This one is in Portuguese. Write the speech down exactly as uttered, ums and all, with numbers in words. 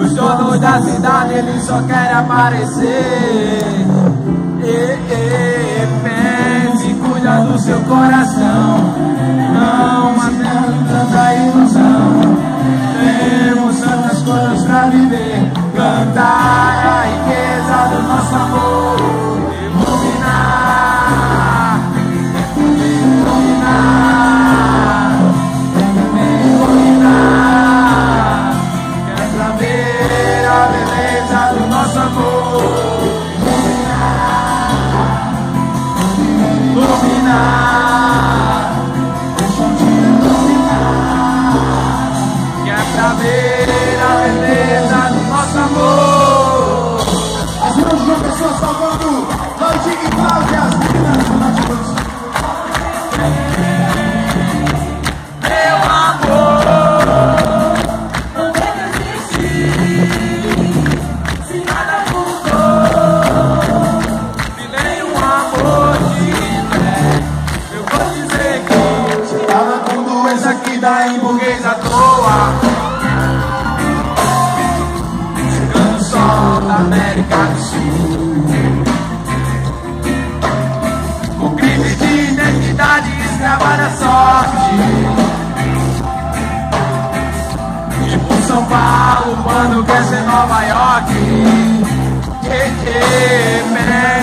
Os donos da cidade, eles só querem aparecer. E, e, pense, cuida do seu coração. Não mantendo tanta ilusão. Temos tantas coisas pra viver. Cantar a riqueza do nosso amor. Iluminar, iluminar, iluminar. Que é pra ver a beleza do nosso amor. Iluminar, deixa eu te iluminar. Que é pra ver a beleza do nosso amor. As mãos de uma pessoa salvando Lodinho e Cláudia, as meninas do Norte Blues. Meu amor, não vai desistir. Se nada mudou, me dê um amor de fé. Eu vou dizer que tava com doença que dá em burguês à toa. Chegando só da América do Sul. O crime de identidade escrava da sorte. E por São Paulo, quando quer ser Nova York. Que, que,